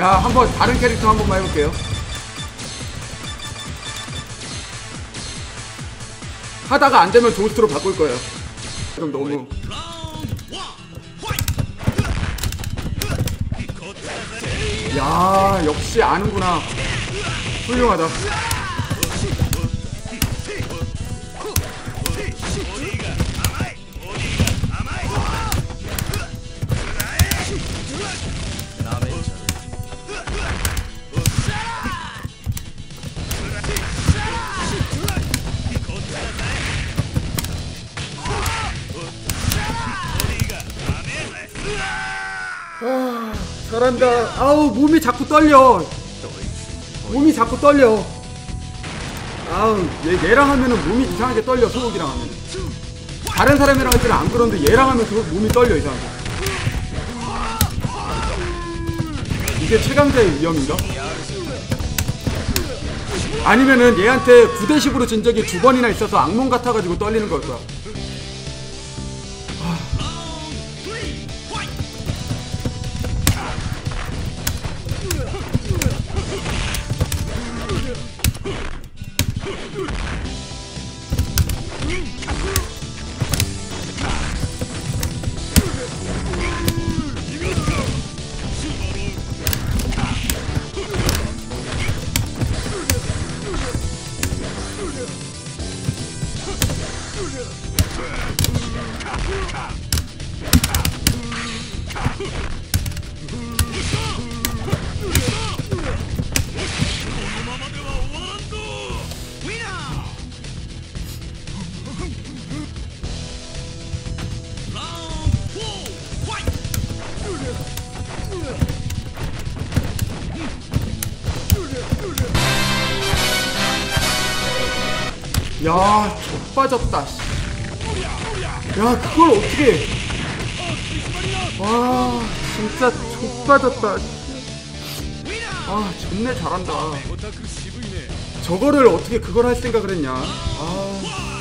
야, 한번 다른 캐릭터 한 번만 해볼게요. 하다가 안 되면 조스트로 바꿀 거예요. 그럼 너무. 야, 역시 아는구나. 훌륭하다. 아, 잘한다. 아우, 몸이 자꾸 떨려. 몸이 자꾸 떨려. 아우, 얘랑 하면은 몸이 이상하게 떨려. 소옥이랑 하면. 다른 사람이랑 할 때는 안 그런데 얘랑 하면 몸이 떨려, 이상하게. 이게 최강자의 위험인가? 아니면은 얘한테 9대10으로 진 적이 2번이나 있어서 악몽 같아가지고 떨리는 걸까? 야, 족빠졌다. 야, 그걸 어떻게. 와, 진짜 족빠졌다. 아, 존내 잘한다. 저거를 어떻게 그걸 할 생각을 했냐. 아.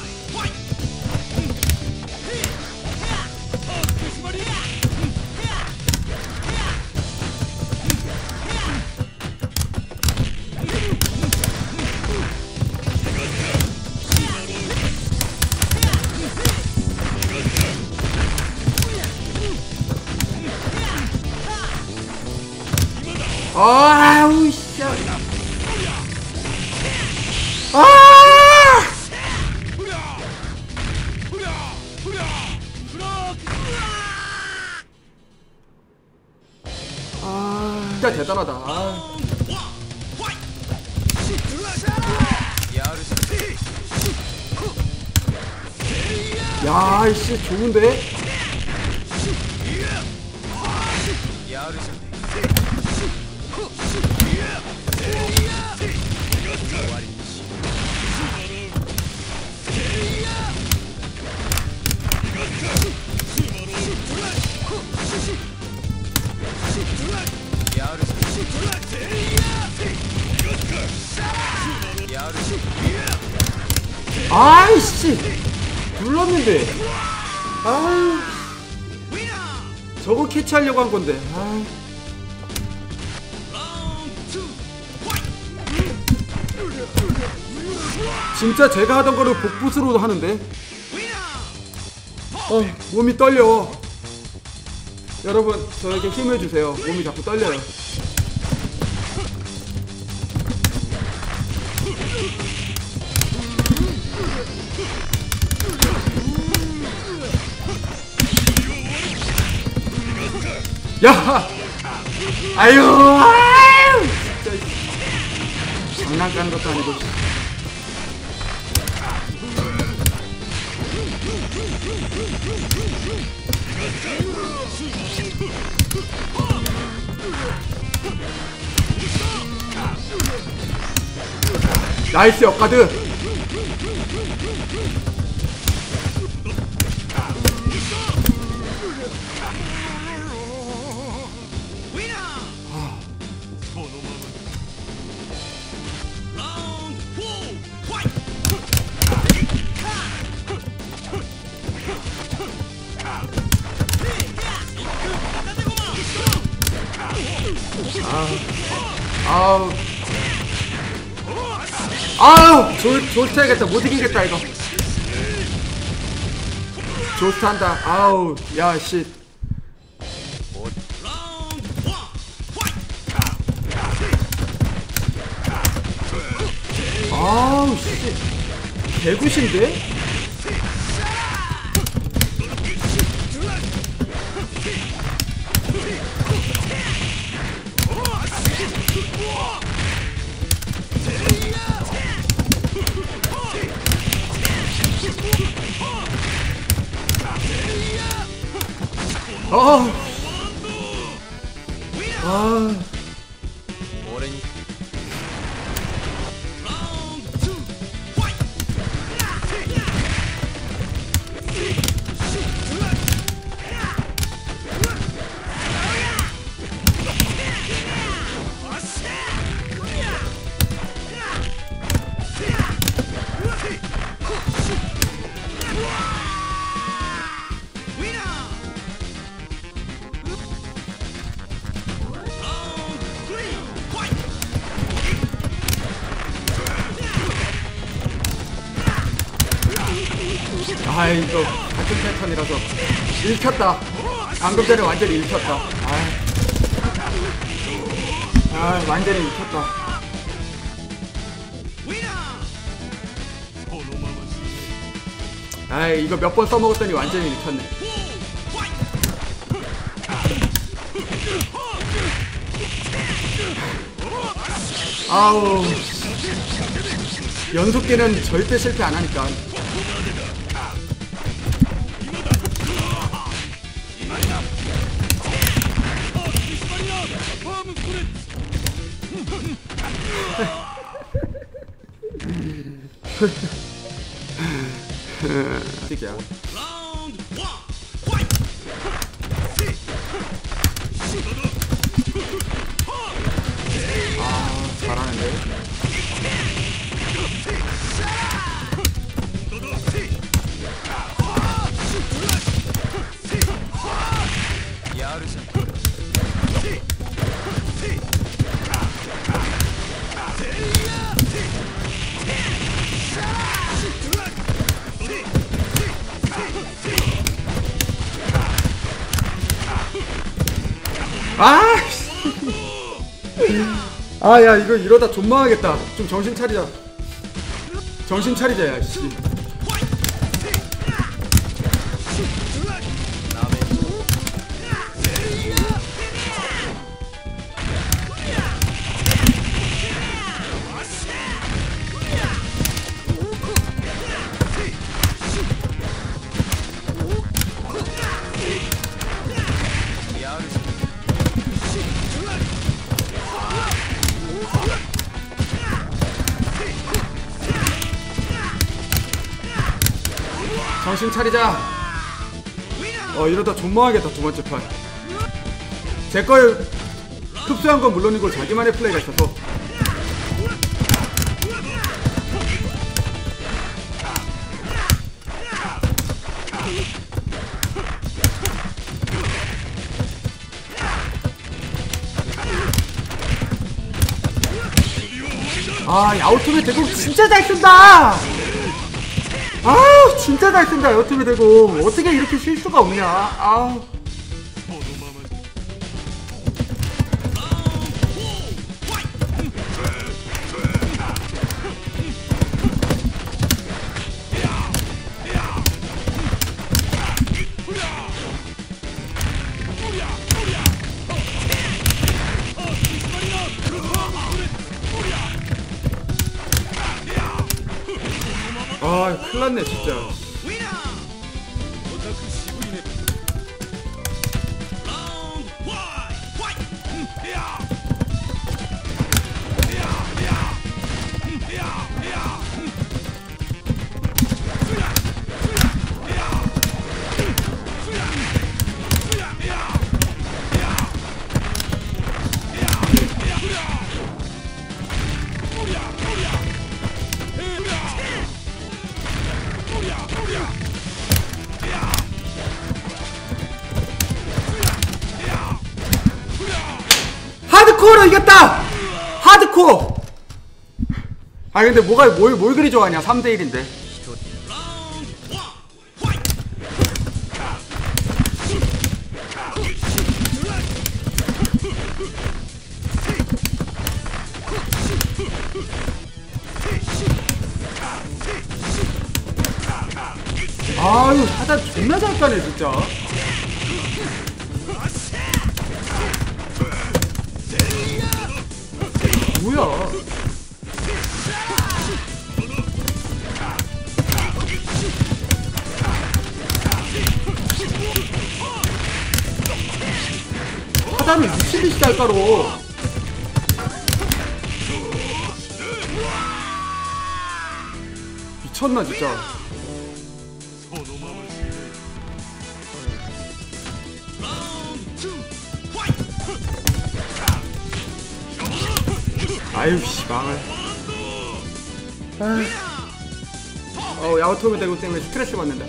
아우, 씨. 아! 아, 진짜 대단하다. 아. 야, 이씨, 좋은데? 아이씨, 눌렀는데. 아유, 저거 캐치하려고 한 건데. 아유. 진짜 제가 하던 거를 복붙으로 하는데. 몸이 떨려. 여러분, 저에게 힘을 주세요. 몸이 자꾸 떨려요. 야! 아유! 진짜 장난감 것도 아니고. 나이스 역가드. 아. 아우 조스트 해야겠다. 못 이기겠다 이거. 조스트 한다. 아우 야씨. 아우 씨 개굿인데? 아 이거 같은 패턴이라서 읽혔다. 방금 전에 완전히 읽혔다. 완전히 읽혔다. 이거 몇 번 써먹었더니 완전히 읽혔네. 아우 연속기는 절대 실패 안 하니까. 야. 잘하는데. 야 이거 이러다 존망하겠다. 좀 정신 차리자. 정신 차리자 야 씨. 정신 차리자. 이러다 존망하겠다. 두 번째 판. 제 걸 흡수한 건 물론이고 자기만의 플레이가 있어서. 야오토메 대공 진짜 잘 쓴다. 진짜 잘 쓴다. 야오토메 대공 어떻게 이렇게 실수가 없냐. 큰일났네 진짜. 하드코어로 이겼다! 하드코어. 아 근데 뭘 그리 좋아하냐. 3대1인데 아유 하단 존나 잘 까네 진짜. 뭐야. 하단을 미친듯이 잘 깔어. 미쳤나 진짜. 아유 씨 망을. 야오토미 대구 때문에 스트레스 받는다.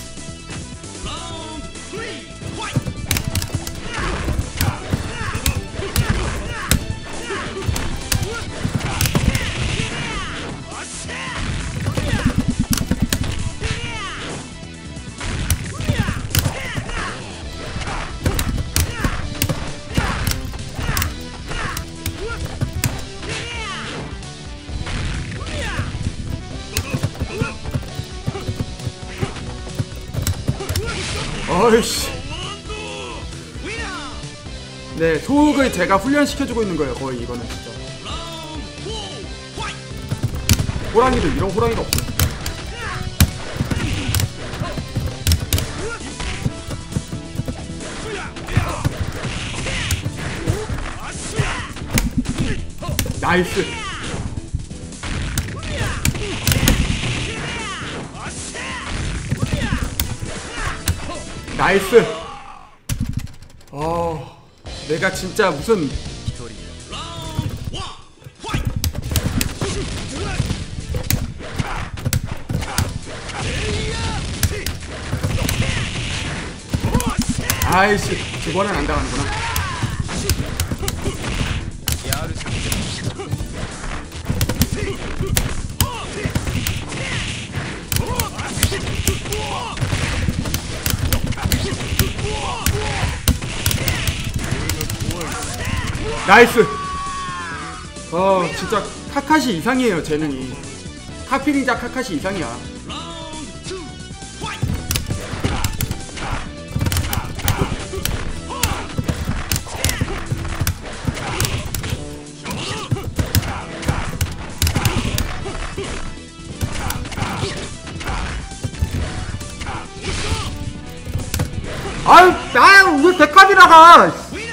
어이씨. 네, 소흑을 제가 훈련시켜주고 있는 거예요, 거의 이거는 진짜. 호랑이도 이런 호랑이가 없어요. 나이스. 나이스. 내가 진짜 무슨 아이씨 저거는 안 당하는구나. 나이스. 진짜 카카시 이상이에요 재능이. 카피닌자 카카시 이상이야. 아유 나 왜 백합이 나가.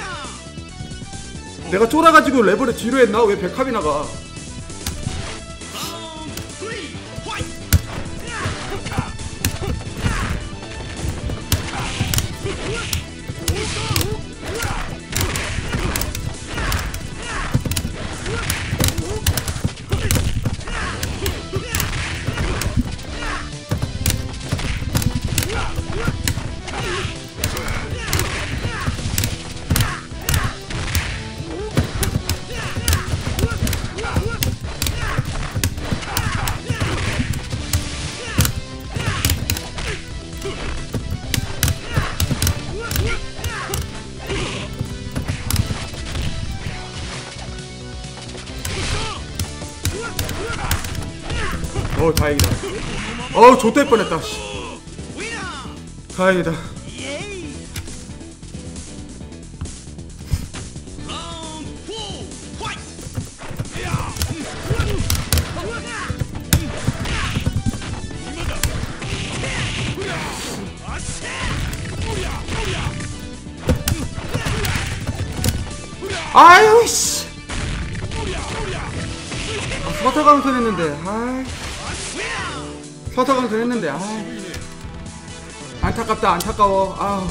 내가 쫄아가지고 레버를 뒤로 했나? 왜 백합이 나가? 다행이다. 좆될 뻔했다. 다행이다. 아유 씨. 서서 강선했는데. 서서 강선했는데. 안타깝다. 안타까워. 아우.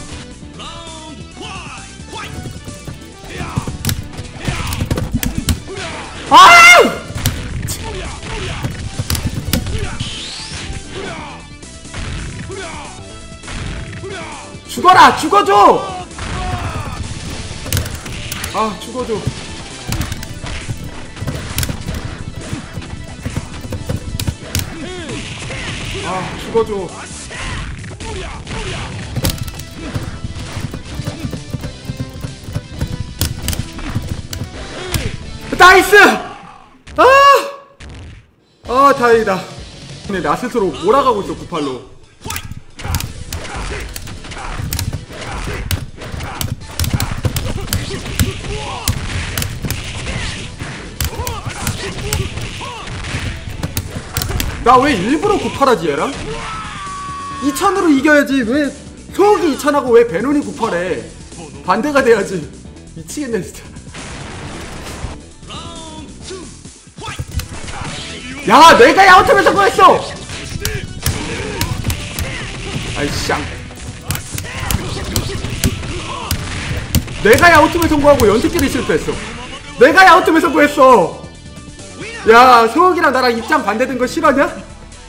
죽어라! 죽어줘! 죽어줘. 아, 죽어줘. 나이스! 다행이다. 근데 나 스스로 몰아가고 있어, 98로. 나 왜 일부러 98하지 얘랑? 2000으로 이겨야지. 왜 소옥이 2000하고 왜 베논이 98해? 반대가 돼야지. 미치겠네 진짜. 야, 내가 야우트맨 성공했어! 아이씨. 내가 야우트맨 성공하고 연습끼리 실패했어. 내가 야우트맨 성공했어. 야, 소옥이랑 나랑 입장 반대된 거 싫어하냐?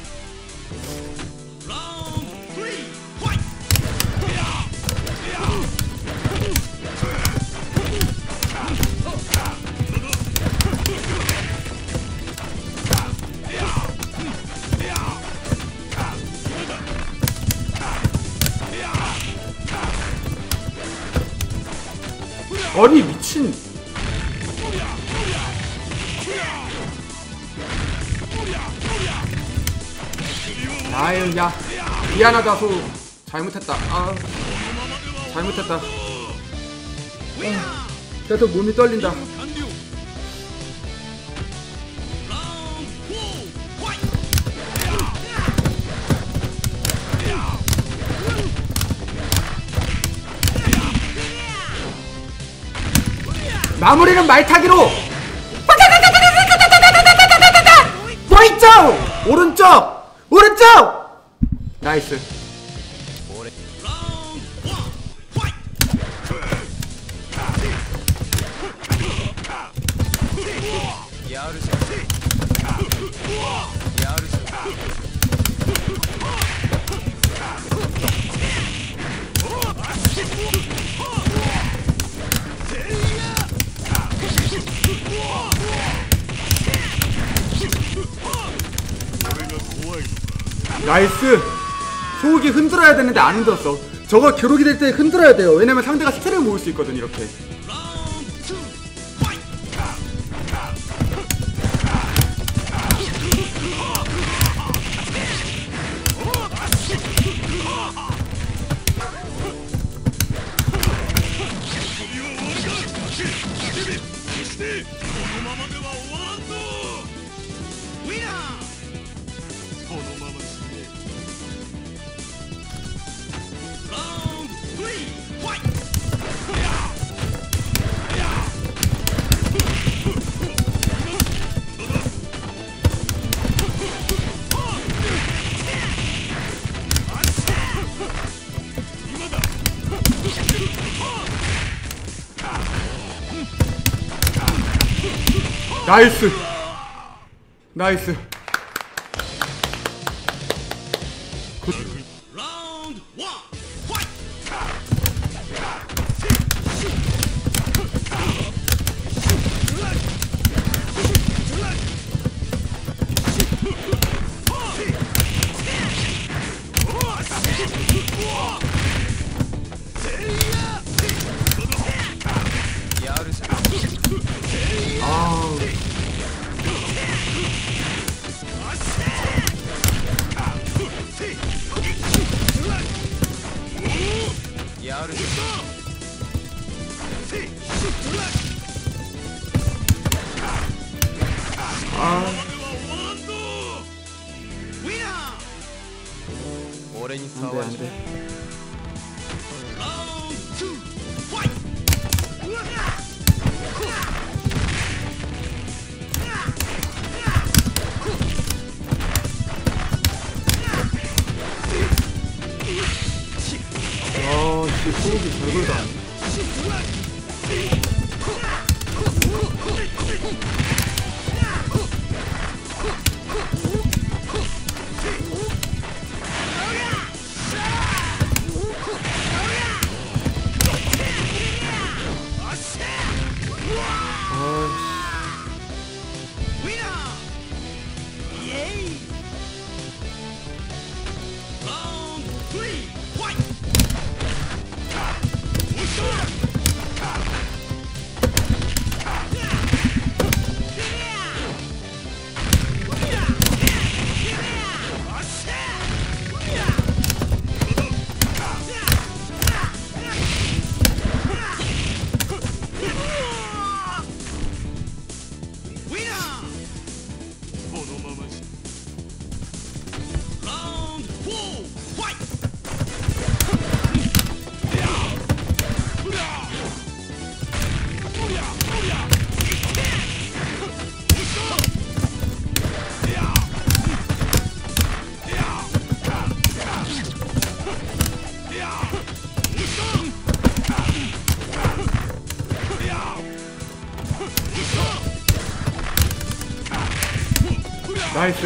아니 미친. 아유, 야 미안하다 소. 잘못했다. 잘못했다. 계속 몸이 떨린다. 마무리는 말타기로. 보이죠? 오른쪽. 나이스. 나이스. 소옥이 흔들어야 되는데 안 흔들었어. 저거 기록이 될 때 흔들어야 돼요. 왜냐면 상대가 스킬을 모을 수 있거든. 이렇게. 나이스. 나이스. 안돼. 씨, 소옥이 별걸다. 나이스.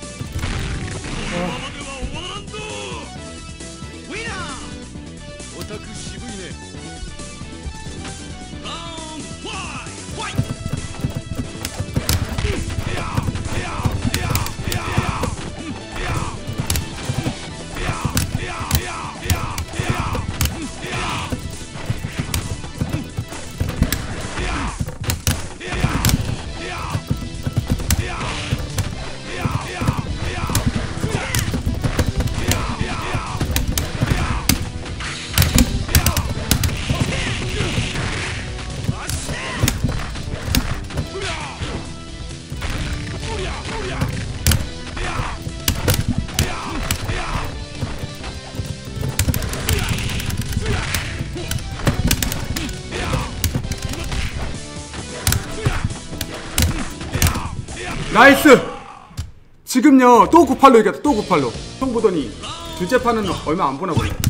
나이스! 지금요 또 98로 이겼다. 또 98로 형 보더니 둘째 판은 얼마 안 보나 보네.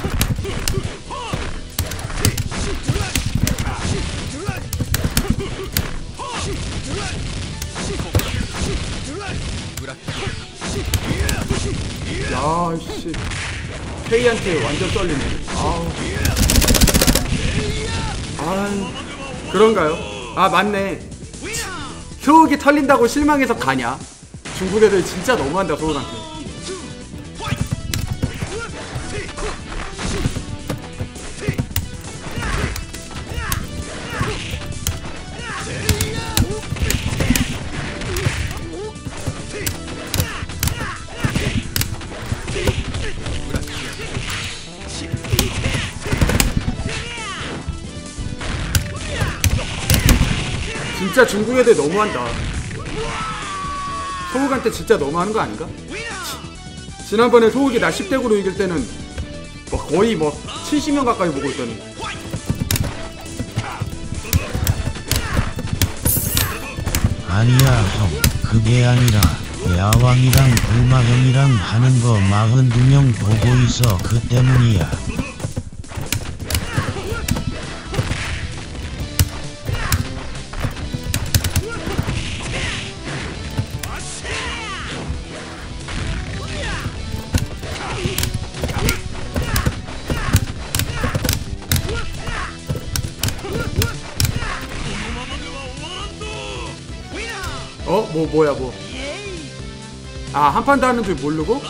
야씨 K한테 완전 떨리네. 아우 그런가요? 아 맞네. 소옥이 털린다고 실망해서 가냐? 중국 애들 진짜 너무한다 소옥한테. 진짜 중국 애들 너무한다. 소욱한테 진짜 너무하는 거 아닌가? 지난번에 소욱이 나 10대9로 이길 때는 뭐 거의 뭐 70명 가까이 보고 있더니. 아니야 형, 그게 아니라 야왕이랑 불마형이랑 하는 거 42명 보고 있어. 그 때문이야. 뭐야 뭐. 아 한 판 더 하는 줄 모르고?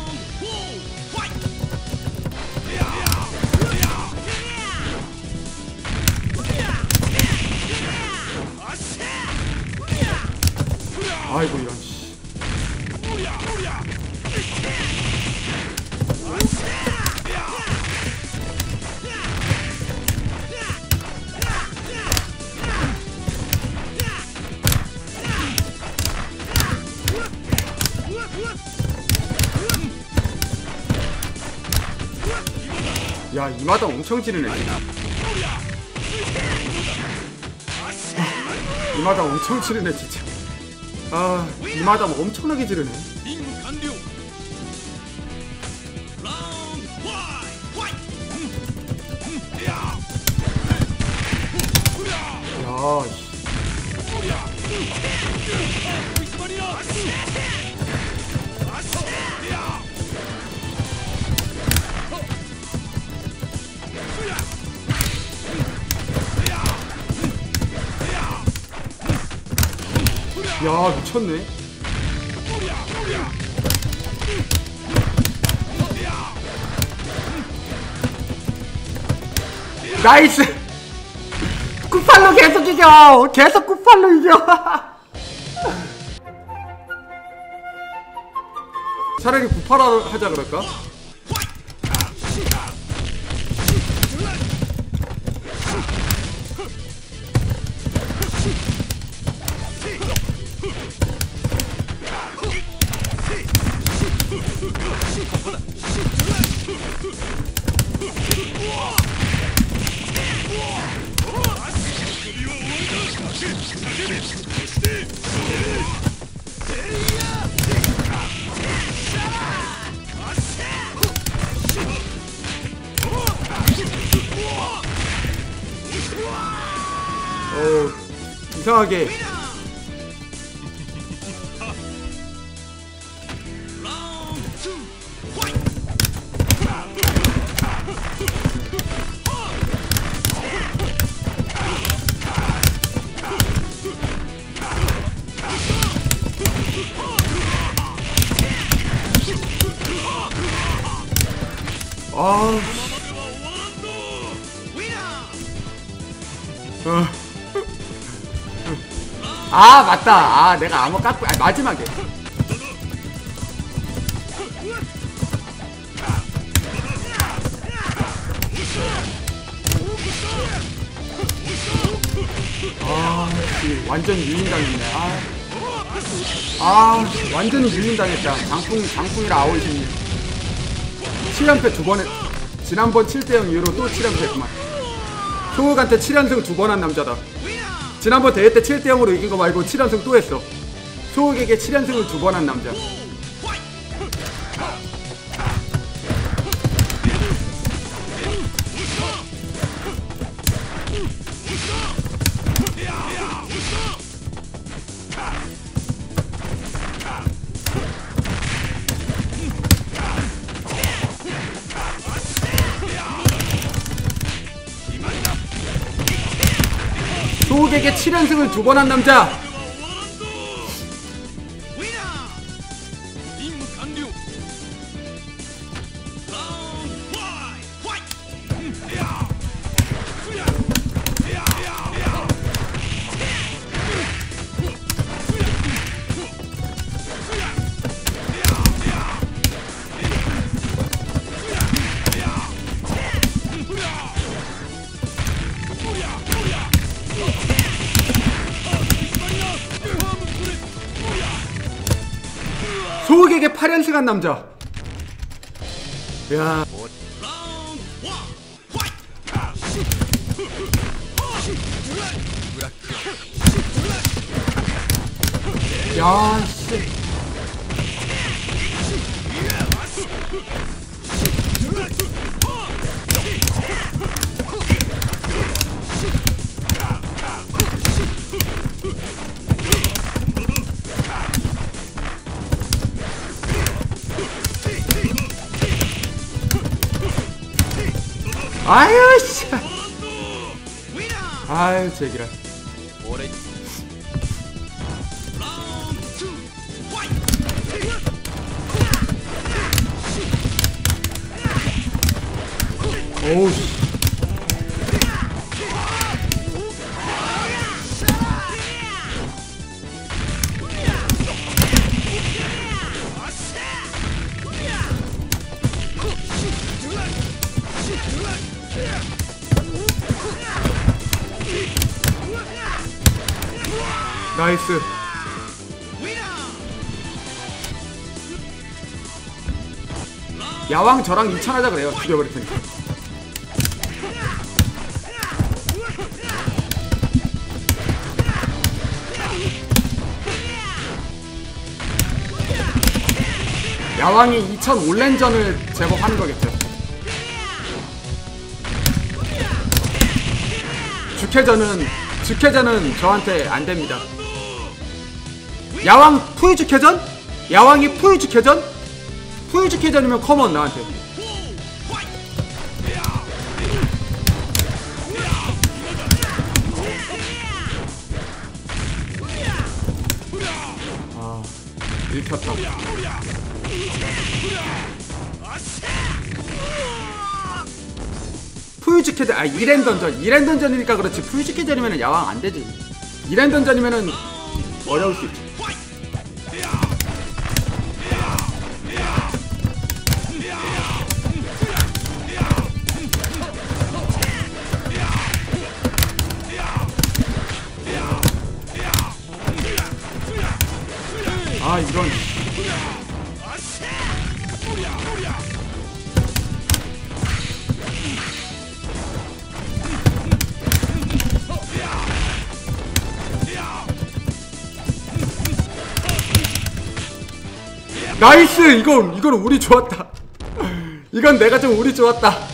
아이고 이런 씨. 야 이마당 엄청 지르네. 이마당 엄청 지르네 진짜. 아 이마당 엄청나게 지르네. 야 씨. 야 미쳤네. 나이스. 98로 계속 이겨. 계속 98로 이겨. 차라리 98로 하자 그럴까? 이상하게 아 맞다. 아 내가 암호 깎고 마지막에 완전 유인당했네. 완전히 유인당했다. 장풍이라 아웃이네. 7연패 2번 했. 지난번 7대0 이후로 또 7연패 했구만. 소흑한테 7연승 2번 한 남자다. 지난번 대회 때 7대0으로 이긴 거 말고 7연승 또 했어. 소흑에게 7연승을 2번 한 남자. 소흑에게 7연승을 2번 한 남자. 소흑에게 8연승 한 남자. 야. 야, 씨. 아유 씨. 아유 제기라. 오우 씨. 나이스. 야왕 저랑 2천 하자 그래요. 죽여버릴 테니까. 야왕이 2000 올랜전을 제법하는 거겠죠. 주캐전은 저한테 안 됩니다. 야왕 푸이주캐전? 야왕이 푸이주캐전? 푸이주캐전이면 컴온 나한테. 아, 읽혔다. 푸이주캐전, 아 이랜던전이니까 그렇지. 푸이주캐전이면 야왕 안 되지. 이랜던전이면은 어려울 수 있지. 아 이런. 나이스! 이건 우리 좋았다. 이건 내가 좀 우리 좋았다.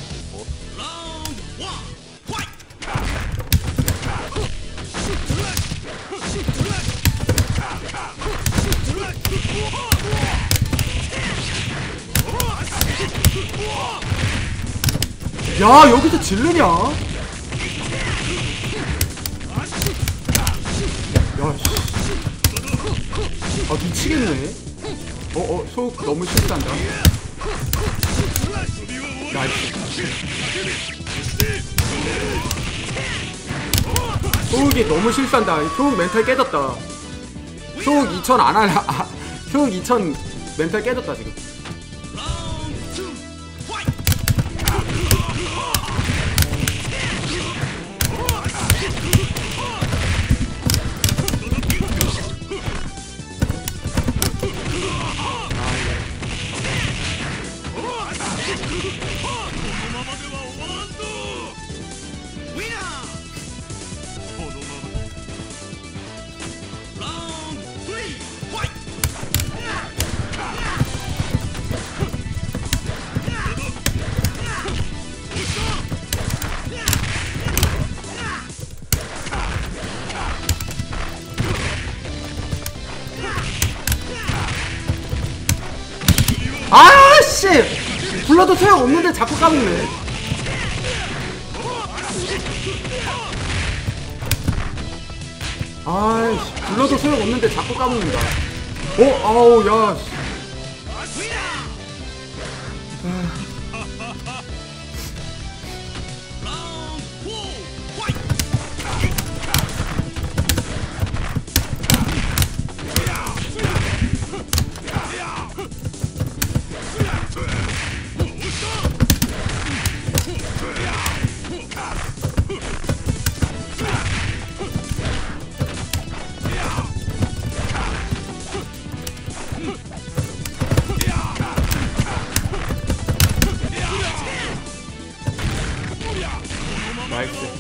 야 여기서 질르냐? 야씨 아 미치겠네. 소욱 너무 실수한다. 나이스. 소욱이 너무 실수한다. 소욱 멘탈 깨졌다. 소욱 2000 안 하냐. 소욱 2000 멘탈 깨졌다 지금. 아씨! 불러도 소용없는데 자꾸 까먹네. 아이씨 불러도 소용없는데 자꾸 까먹는다. 아우 야 나이스.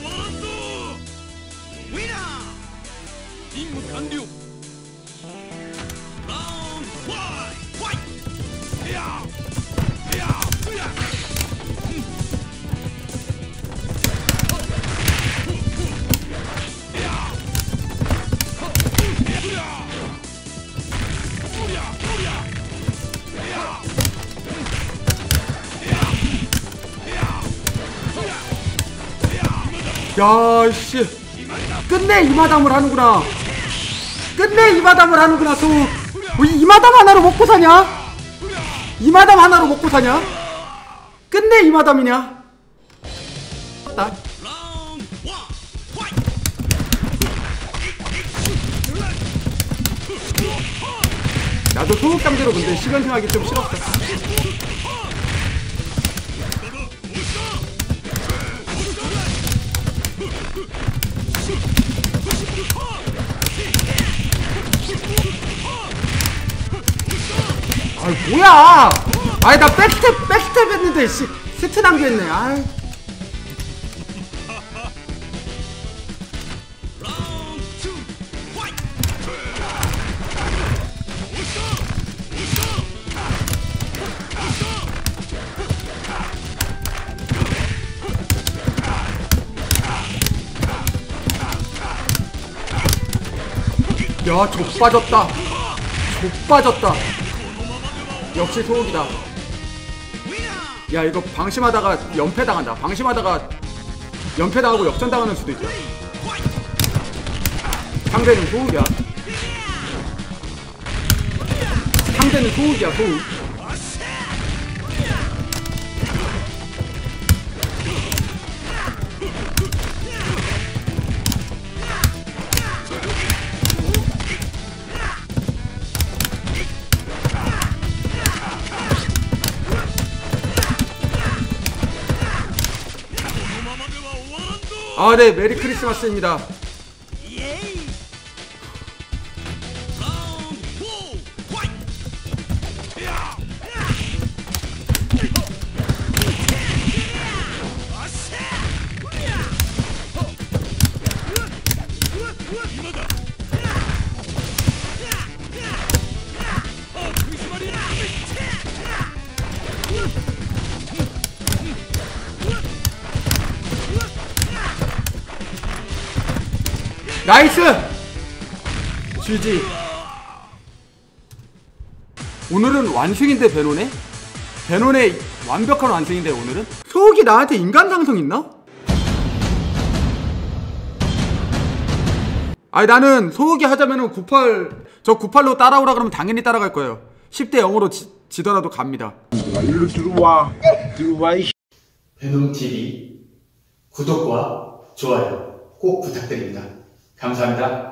야씨 끝내 이마담을 하는구나. 끝내 이마담을 하는구나. 소욱 이마담 하나로 먹고 사냐? 이마담 하나로 먹고 사냐? 끝내 이마담이냐? 딱 나도 소욱 강제로 근데 시간생하기 좀 싫었어. 아이 뭐야! 아이 나 백스텝 했는데 씨 스트 낭비했네. 아이 야 족빠졌다. 족빠졌다. 역시 소욱이다. 야 이거 방심하다가 연패당한다. 방심하다가 연패당하고 역전당하는 수도 있다. 상대는 소욱이야. 상대는 소욱이야. 소욱. 아, 네, 메리 크리스마스입니다. 나이스! GG. 오늘은 완승인데 베논에? 베논에 완벽한 완승인데 오늘은? 소욱이 나한테 인간 상성 있나? 아니 나는 소욱이 하자면은 98 저 98로 따라오라 그러면 당연히 따라갈 거예요. 10대 0으로 지더라도 갑니다. 일로 들어와 이 배놈TV 구독과 좋아요 꼭 부탁드립니다. 감사합니다.